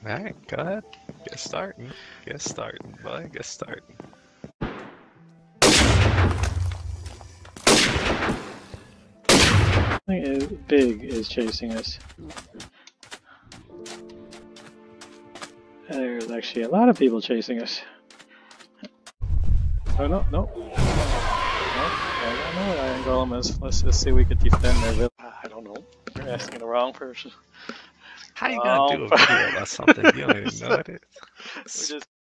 Alright, go ahead. Get starting. Get starting, boy. Get starting. I think Big is chasing us. There's actually a lot of people chasing us. Oh no, no. No, I don't know what Iron Golem is. Let's just see if we can defend their village. I don't know. You're asking the wrong person. How you gonna do a video about something you don't even know what it is? We're just